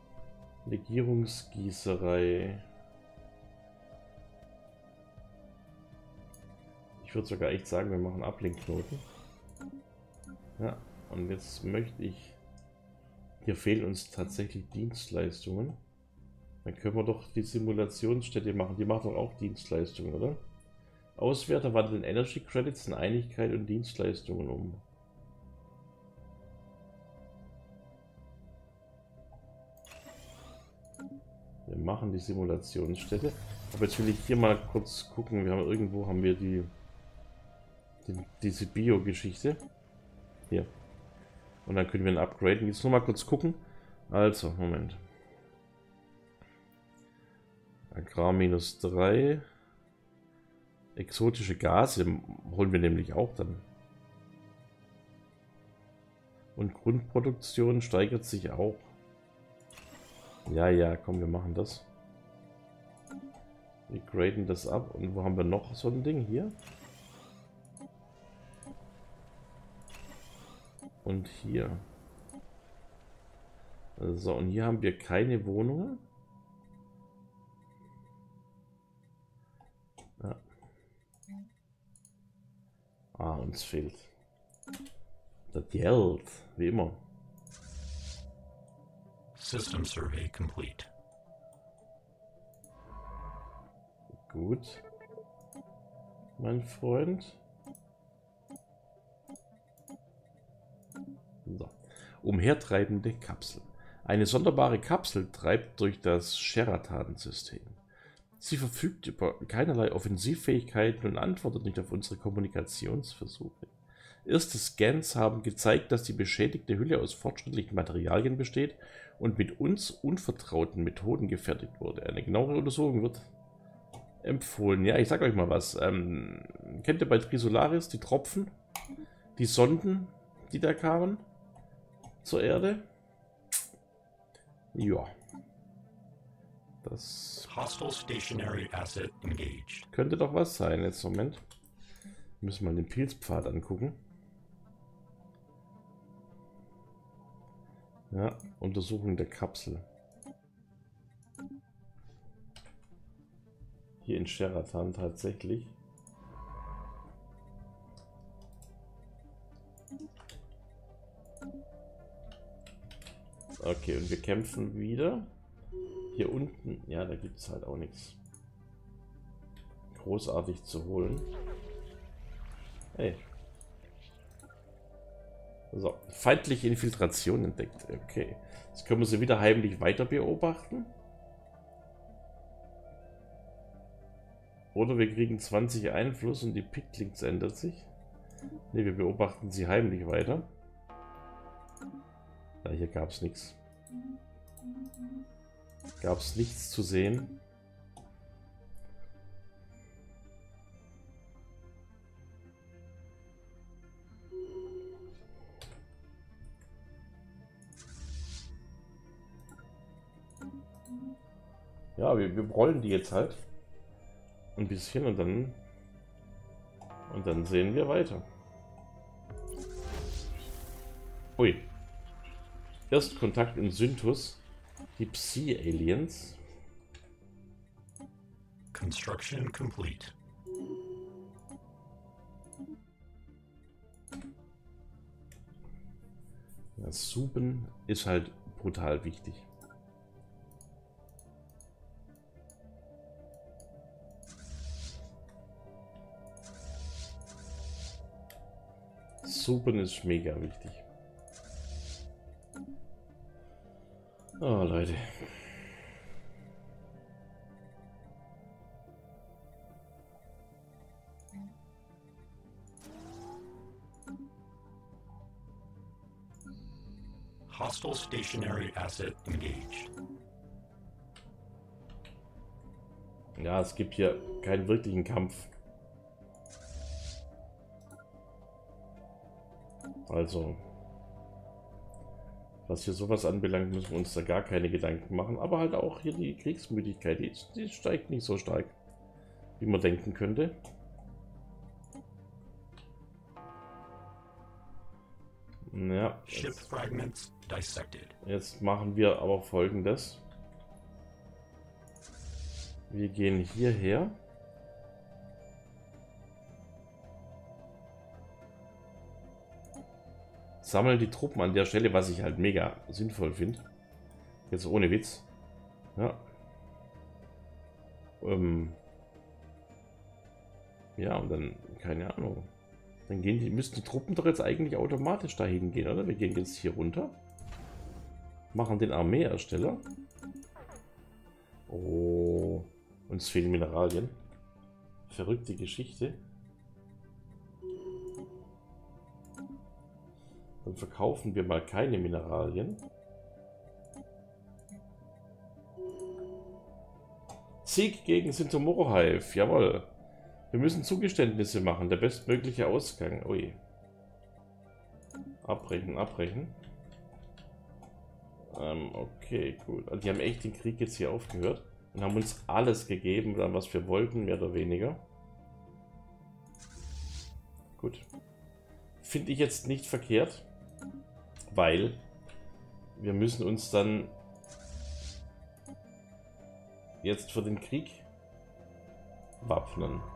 Legierungsgießerei. Ich würde sogar echt sagen, wir machen Ablenkknoten. Ja, und jetzt möchte ich... Hier fehlen uns tatsächlich Dienstleistungen. Dann können wir doch die Simulationsstätte machen. Die macht doch auch Dienstleistungen, oder? Auswärter wandeln Energy Credits in Einigkeit und Dienstleistungen um. Wir machen die Simulationsstätte. Aber jetzt will ich hier mal kurz gucken. Irgendwo haben wir diese Bio-Geschichte. Hier. Und dann können wir ihn upgraden. Jetzt nur mal kurz gucken. Also, Moment. Agrar -3. Exotische Gase holen wir nämlich auch dann. Und Grundproduktion steigert sich auch. Ja, ja, komm, wir machen das. Wir graden das ab. Und wo haben wir noch so ein Ding? Hier. Und hier. So, und hier haben wir keine Wohnungen. Ja. Ah, uns fehlt das Geld, wie immer. System survey complete. Gut, mein Freund. So. Umhertreibende Kapsel. Eine sonderbare Kapsel treibt durch das Sheraton-System. Sie verfügt über keinerlei Offensivfähigkeiten und antwortet nicht auf unsere Kommunikationsversuche. Erste Scans haben gezeigt, dass die beschädigte Hülle aus fortschrittlichen Materialien besteht und mit uns unvertrauten Methoden gefertigt wurde. Eine genauere Untersuchung wird empfohlen. Ja, ich sag euch mal was. Kennt ihr bei Trisolaris die Tropfen? Die Sonden, die da kamen zur Erde? Ja. Das Hostile stationary asset engaged. könnte doch was sein. Jetzt Moment. Müssen wir mal den Pilzpfad angucken. Ja, Untersuchung der Kapsel. Hier in Sheraton tatsächlich. Okay, und wir kämpfen wieder. Hier unten, ja, da gibt es halt auch nichts großartig zu holen. Hey. So, feindliche Infiltration entdeckt. Okay. Jetzt können wir sie wieder heimlich weiter beobachten. Oder wir kriegen 20 Einfluss und die Picklings ändert sich. Ne, wir beobachten sie heimlich weiter. Ja, hier gab es nichts. Gab es nichts zu sehen. Ja, wir rollen die jetzt halt ein bisschen und dann sehen wir weiter. Ui. Erstkontakt in Synthus. Die Psi-Aliens. Construction complete. Ja, Suben ist halt brutal wichtig. Suben ist mega wichtig. Oh, Leute. Hostile stationary asset engaged. Ja, es gibt hier keinen wirklichen Kampf. Also, was hier sowas anbelangt, müssen wir uns da gar keine Gedanken machen. Aber halt auch hier die Kriegsmüdigkeit, die steigt nicht so stark, wie man denken könnte. Ja, Ship fragments dissected. jetzt machen wir aber Folgendes. Wir gehen hierher. Sammeln die Truppen an der Stelle, was ich halt mega sinnvoll finde. Jetzt ohne Witz. Ja. Ja, und dann, keine Ahnung. Dann müssten die Truppen doch jetzt eigentlich automatisch dahin gehen, oder? Wir gehen jetzt hier runter. Machen den Armeeersteller. Oh, uns fehlen Mineralien. Verrückte Geschichte. Dann verkaufen wir mal keine Mineralien. Sieg gegen Sintomoro Hive. Jawohl. Wir müssen Zugeständnisse machen. Der bestmögliche Ausgang. Ui. Abbrechen, abbrechen. Okay, gut. Also die haben echt den Krieg jetzt hier aufgehört. Und haben uns alles gegeben, was wir wollten, mehr oder weniger. Gut. Finde ich jetzt nicht verkehrt. Weil wir müssen uns dann jetzt für den Krieg wappnen.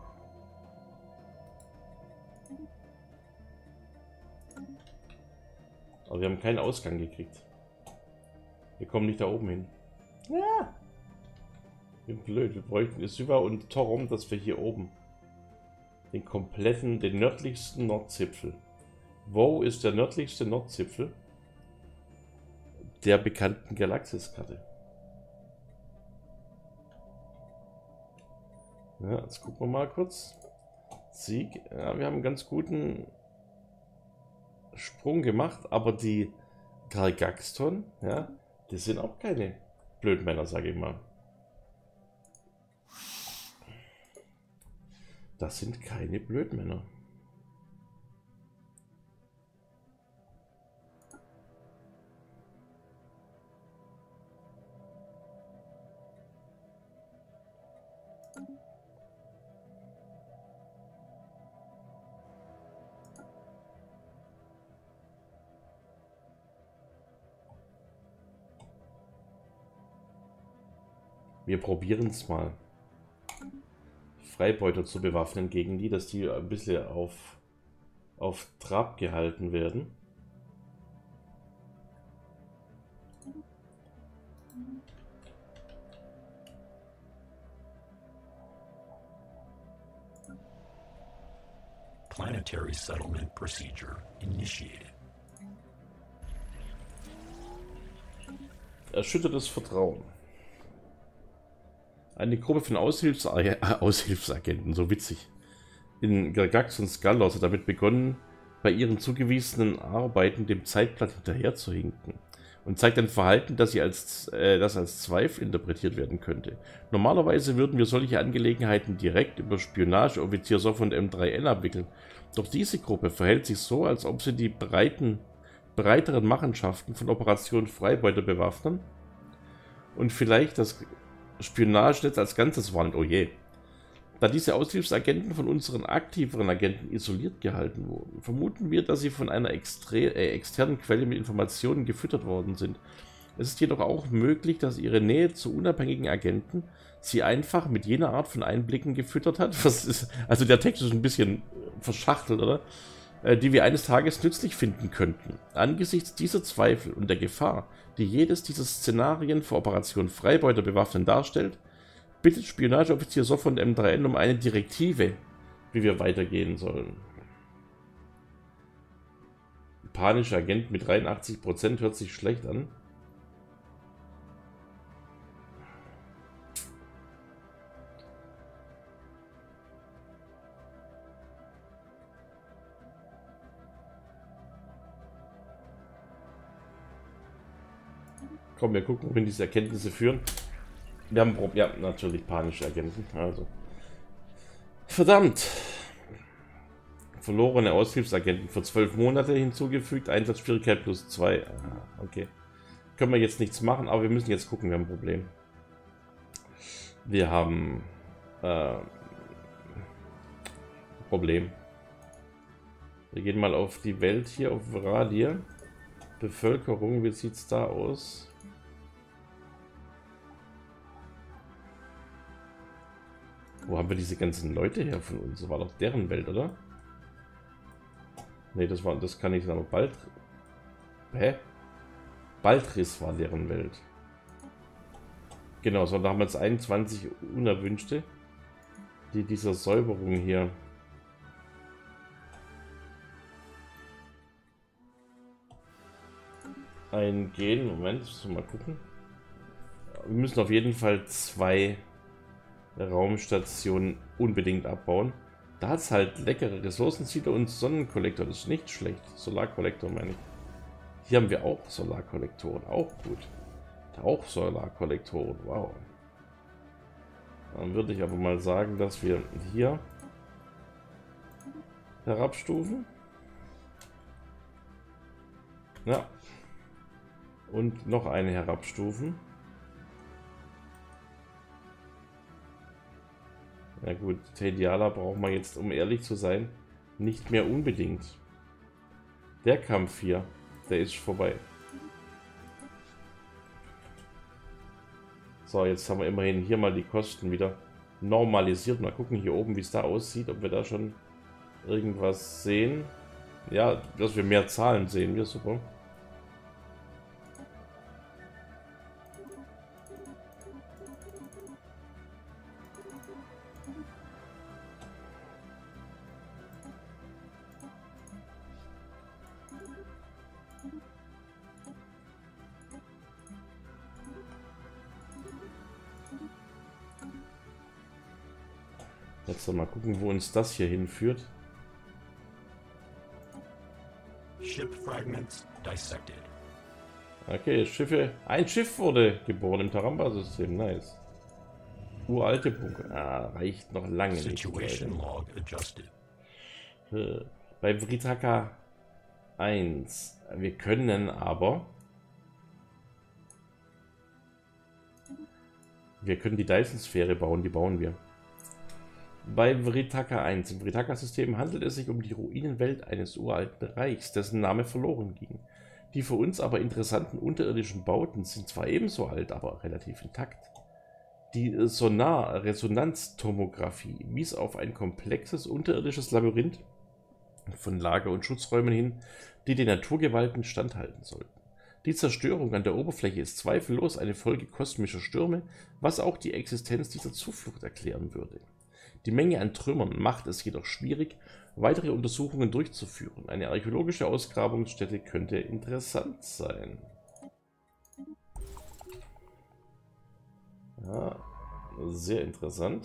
Aber wir haben keinen Ausgang gekriegt. Wir kommen nicht da oben hin. Ja. Wie blöd. Wir bräuchten Syva und Torom, dass wir hier oben den nördlichsten Nordzipfel. Wo ist der nördlichste Nordzipfel der bekannten Galaxiskarte? Ja, jetzt gucken wir mal kurz. Sieg. Ja, wir haben einen ganz guten Sprung gemacht, aber die Gargaxton, ja, die sind auch keine Blödmänner, sage ich mal. Das sind keine Blödmänner. Wir probieren es mal. Freibeuter zu bewaffnen gegen die, dass die ein bisschen auf Trab gehalten werden. Planetary settlement procedure initiated. Erschüttertes Vertrauen. Eine Gruppe von Aushilfsagenten, so witzig, in Gargax und Skallos hat damit begonnen, bei ihren zugewiesenen Arbeiten dem Zeitplan hinterherzuhinken und zeigt ein Verhalten, das als Zweifel interpretiert werden könnte. Normalerweise würden wir solche Angelegenheiten direkt über Spionageoffizier Sof und M3N abwickeln, doch diese Gruppe verhält sich so, als ob sie die breiteren Machenschaften von Operation Freibeuter bewaffnen und vielleicht das Spionagenetz als Ganzes warnt. Oh je. Da diese Aushilfsagenten von unseren aktiveren Agenten isoliert gehalten wurden, vermuten wir, dass sie von einer externen Quelle mit Informationen gefüttert worden sind. Es ist jedoch auch möglich, dass ihre Nähe zu unabhängigen Agenten sie einfach mit jener Art von Einblicken gefüttert hat. Also der Text ist ein bisschen verschachtelt, oder? Die wir eines Tages nützlich finden könnten. Angesichts dieser Zweifel und der Gefahr, die jedes dieser Szenarien für Operation Freibeuter bewaffnen darstellt, bittet Spionageoffizier Sof und M3N um eine Direktive, wie wir weitergehen sollen. Panischer Agent mit 83% hört sich schlecht an. Komm, wir gucken, wohin diese Erkenntnisse führen. Wir haben ja natürlich panische Agenten. Also. Verdammt! Verlorene Aushilfsagenten für 12 Monate hinzugefügt. Einsatzschwierigkeit +2. Okay. Können wir jetzt nichts machen, aber wir müssen jetzt gucken, wir haben ein Problem. Wir haben Problem. Wir gehen mal auf die Welt hier, auf Vradir. Bevölkerung, wie sieht es da aus? Wo haben wir diese ganzen Leute her von uns? Das war doch deren Welt, oder? Ne, das kann nicht sein, aber Baltris war deren Welt. Genau, so da haben wir jetzt 21 Unerwünschte, die dieser Säuberung hier eingehen. Moment, müssen wir mal gucken. Wir müssen auf jeden Fall 2 Raumstationen unbedingt abbauen. Da hat es halt leckere Ressourcensiedler und Sonnenkollektor. Das ist nicht schlecht. Solarkollektor meine ich. Hier haben wir auch Solarkollektoren. Auch gut. Auch Solarkollektoren. Wow. Dann würde ich aber mal sagen, dass wir hier herabstufen. Ja. Und noch eine herabstufen. Na gut, Tediala braucht man jetzt, um ehrlich zu sein, nicht mehr unbedingt. Der Kampf hier, der ist vorbei. So, jetzt haben wir immerhin hier mal die Kosten wieder normalisiert. Mal gucken hier oben, wie es da aussieht, ob wir da schon irgendwas sehen. Ja, dass wir mehr Zahlen sehen, wir super. Jetzt mal gucken, wo uns das hier hinführt. Ship fragments dissected. Okay, Schiffe. Ein Schiff wurde geboren im Taramba-System. Nice. Uralte Bunker. Ah, reicht noch lange nicht. Situation log adjusted. Bei Vritaka 1. Wir können aber... Wir können die Dyson-Sphäre bauen, die bauen wir. Bei Vritaka 1. Im Vritaka-System handelt es sich um die Ruinenwelt eines uralten Reichs, dessen Name verloren ging. Die für uns aber interessanten unterirdischen Bauten sind zwar ebenso alt, aber relativ intakt. Die Sonar-Resonanztomographie wies auf ein komplexes unterirdisches Labyrinth von Lager- und Schutzräumen hin, die den Naturgewalten standhalten sollten. Die Zerstörung an der Oberfläche ist zweifellos eine Folge kosmischer Stürme, was auch die Existenz dieser Zuflucht erklären würde. Die Menge an Trümmern macht es jedoch schwierig, weitere Untersuchungen durchzuführen. Eine archäologische Ausgrabungsstätte könnte interessant sein. Ja, sehr interessant.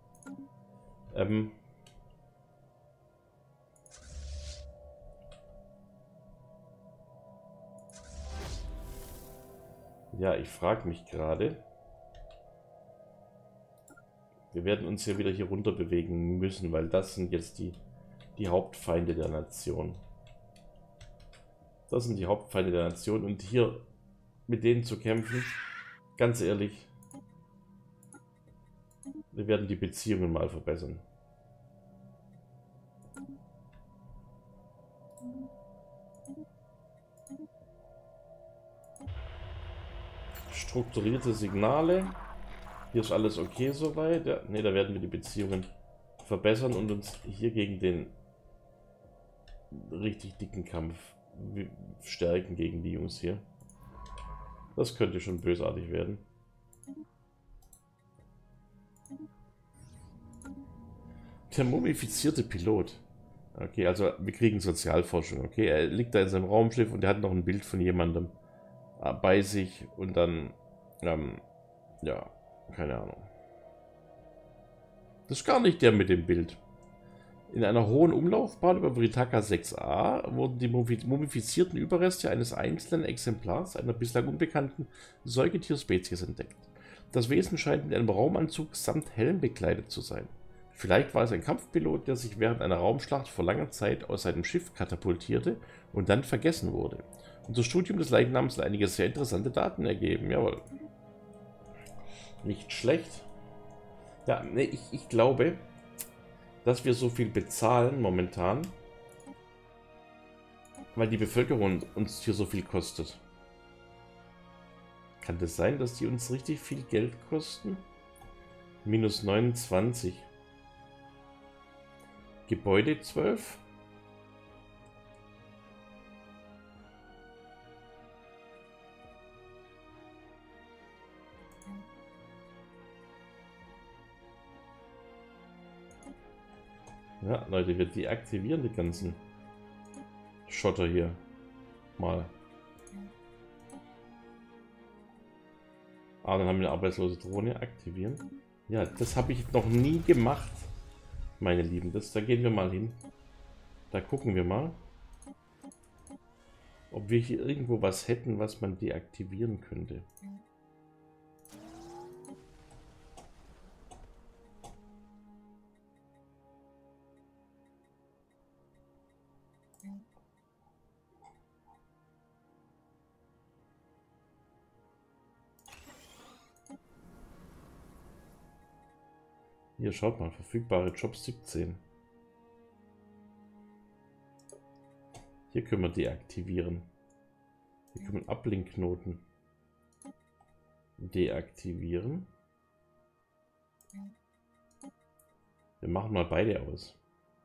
Ja, ich frage mich gerade. Wir werden uns ja wieder hier runter bewegen müssen, weil das sind jetzt die Hauptfeinde der Nation. Das sind die Hauptfeinde der Nation und hier mit denen zu kämpfen, ganz ehrlich, wir werden die Beziehungen mal verbessern. Strukturierte Signale. Hier ist alles okay soweit. Ja, ne, da werden wir die Beziehungen verbessern und uns hier gegen den richtig dicken Kampf stärken gegen die Jungs hier. Das könnte schon bösartig werden. Der mumifizierte Pilot. Okay, also wir kriegen Sozialforschung. Okay, er liegt da in seinem Raumschiff und er hat noch ein Bild von jemandem bei sich und dann, ja, keine Ahnung. Das ist gar nicht der mit dem Bild. In einer hohen Umlaufbahn über Veritaka 6a wurden die mumifizierten Überreste eines einzelnen Exemplars einer bislang unbekannten Säugetierspezies entdeckt. Das Wesen scheint mit einem Raumanzug samt Helm bekleidet zu sein. Vielleicht war es ein Kampfpilot, der sich während einer Raumschlacht vor langer Zeit aus seinem Schiff katapultierte und dann vergessen wurde. Unser Studium des Leichnams hat einige sehr interessante Daten ergeben. Jawohl. Nicht schlecht. Ja, nee, ich glaube, dass wir so viel bezahlen momentan, weil die Bevölkerung uns hier so viel kostet. Kann das sein, dass die uns richtig viel Geld kosten? Minus 29. Gebäude 12. Ja, Leute, wir deaktivieren die ganzen Schotter hier mal. Ah, dann haben wir eine arbeitslose Drohne. Aktivieren. Ja, das habe ich noch nie gemacht, meine Lieben. Da gehen wir mal hin. Da gucken wir mal, ob wir hier irgendwo was hätten, was man deaktivieren könnte. Hier, schaut mal, verfügbare Jobs 17. Hier können wir deaktivieren. Hier können wir Ablinkknoten deaktivieren. Wir machen mal beide aus.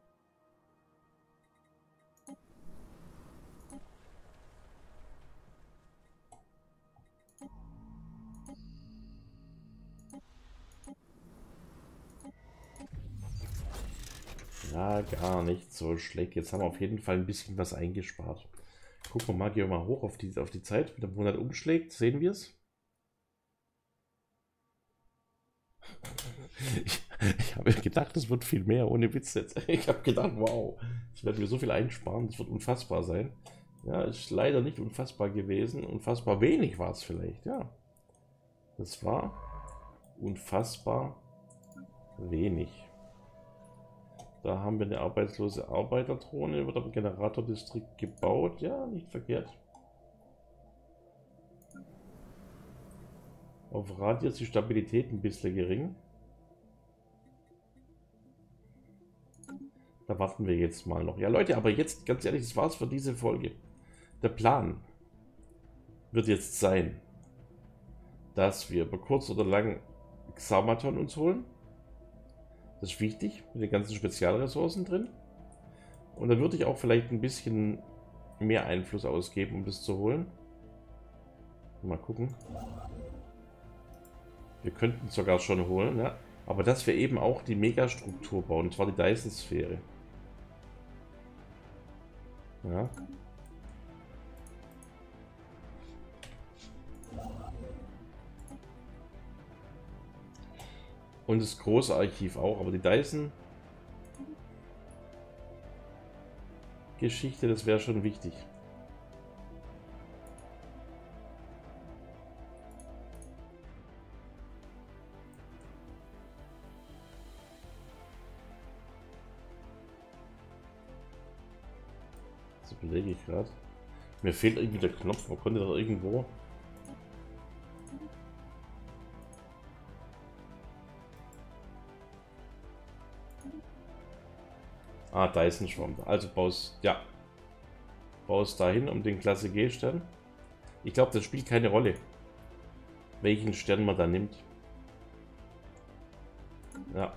Ja, gar nicht so schlecht. Jetzt haben wir auf jeden Fall ein bisschen was eingespart. Gucken wir mal, gehen wir mal hoch auf die Zeit. Wenn der Monat umschlägt, sehen wir es. Ich habe gedacht, es wird viel mehr, ohne Witz jetzt. Ich habe gedacht, wow, das werden wir so viel einsparen, das wird unfassbar sein. Ja, ist leider nicht unfassbar gewesen. Unfassbar wenig war es vielleicht, ja. Das war unfassbar wenig. Da haben wir eine arbeitslose Arbeiterdrohne, wird am Generatordistrikt gebaut. Ja, nicht verkehrt. Auf Radius die Stabilität ein bisschen gering. Da warten wir jetzt mal noch. Ja Leute, aber jetzt, ganz ehrlich, das war's für diese Folge. Der Plan wird jetzt sein, dass wir über kurz oder lang Xamaton uns holen. Das ist wichtig, mit den ganzen Spezialressourcen drin. Und dann würde ich auch vielleicht ein bisschen mehr Einfluss ausgeben, um das zu holen. Mal gucken. Wir könnten es sogar schon holen, ja. Aber dass wir eben auch die Megastruktur bauen, und zwar die Dyson-Sphäre. Ja. Und das große Archiv auch, aber die Dyson-Geschichte, das wäre schon wichtig. Das überlege ich gerade. Mir fehlt irgendwie der Knopf, man konnte doch irgendwo... Ah, Dyson-Schwamm. Also baust, ja. Baust dahin um den Klasse G-Stern. Ich glaube, das spielt keine Rolle, welchen Stern man da nimmt. Ja.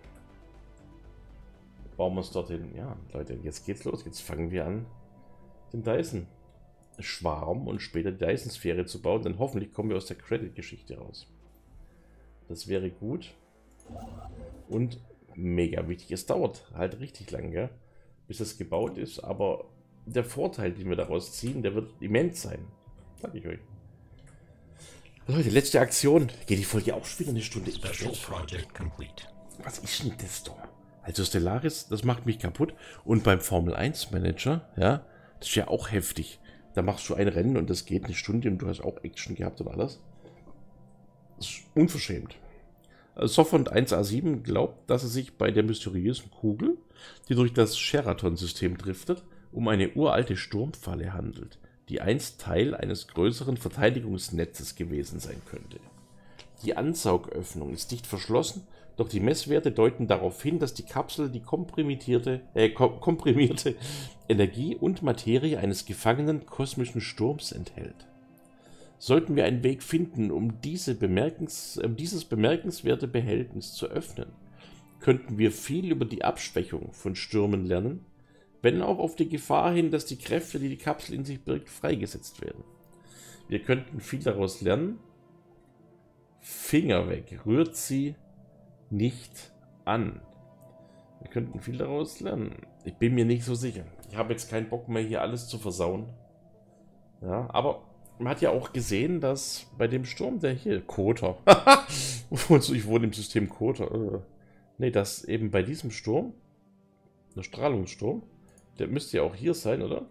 Bauen wir es dorthin. Ja, Leute, jetzt geht's los. Jetzt fangen wir an, den Dyson-Schwarm und später die Dyson-Sphäre zu bauen. Dann hoffentlich kommen wir aus der Credit-Geschichte raus. Das wäre gut. Und mega wichtig. Es dauert halt richtig lang, gell, bis es gebaut ist, aber der Vorteil, den wir daraus ziehen, der wird immens sein. Sag ich euch. Leute, letzte Aktion. Geht die Folge auch schon wieder eine Stunde? Special project complete. Was ist denn das da? Also Stellaris, das macht mich kaputt. Und beim Formel 1 Manager, ja, das ist ja auch heftig. Da machst du ein Rennen und das geht eine Stunde und du hast auch Action gehabt und alles. Das ist unverschämt. Sophont 1A7 glaubt, dass es sich bei der mysteriösen Kugel, die durch das Sheraton-System driftet, um eine uralte Sturmfalle handelt, die einst Teil eines größeren Verteidigungsnetzes gewesen sein könnte. Die Ansaugöffnung ist dicht verschlossen, doch die Messwerte deuten darauf hin, dass die Kapsel die komprimierte Energie und Materie eines gefangenen kosmischen Sturms enthält. Sollten wir einen Weg finden, um dieses bemerkenswerte Behältnis zu öffnen, könnten wir viel über die Abschwächung von Stürmen lernen, wenn auch auf die Gefahr hin, dass die Kräfte, die die Kapsel in sich birgt, freigesetzt werden. Wir könnten viel daraus lernen. Finger weg, rührt sie nicht an. Wir könnten viel daraus lernen. Ich bin mir nicht so sicher. Ich habe jetzt keinen Bock mehr, hier alles zu versauen. Ja, aber man hat ja auch gesehen, dass bei dem Sturm, der hier, Kotor, ich wohne im System Kotor, nee, dass eben bei diesem Sturm, der Strahlungssturm, der müsste ja auch hier sein, oder?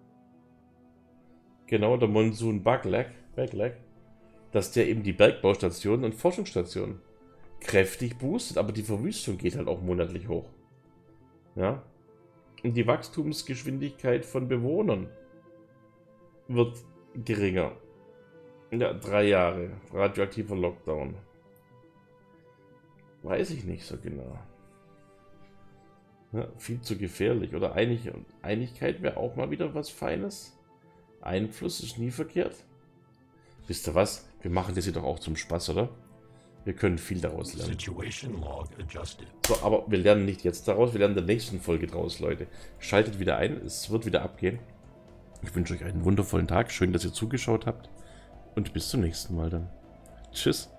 Genau, der Monsoon Backlack, dass der eben die Bergbaustationen und Forschungsstationen kräftig boostet, aber die Verwüstung geht halt auch monatlich hoch. Ja? Und die Wachstumsgeschwindigkeit von Bewohnern wird geringer. Ja, 3 Jahre. Radioaktiver Lockdown. Weiß ich nicht so genau. Ja, viel zu gefährlich. Oder Einigkeit wäre auch mal wieder was Feines. Einfluss ist nie verkehrt. Wisst ihr was? Wir machen das hier doch auch zum Spaß, oder? Wir können viel daraus lernen. Situation log adjusted. So, aber wir lernen nicht jetzt daraus. Wir lernen in der nächsten Folge draus, Leute. Schaltet wieder ein. Es wird wieder abgehen. Ich wünsche euch einen wundervollen Tag. Schön, dass ihr zugeschaut habt. Und bis zum nächsten Mal dann. Tschüss.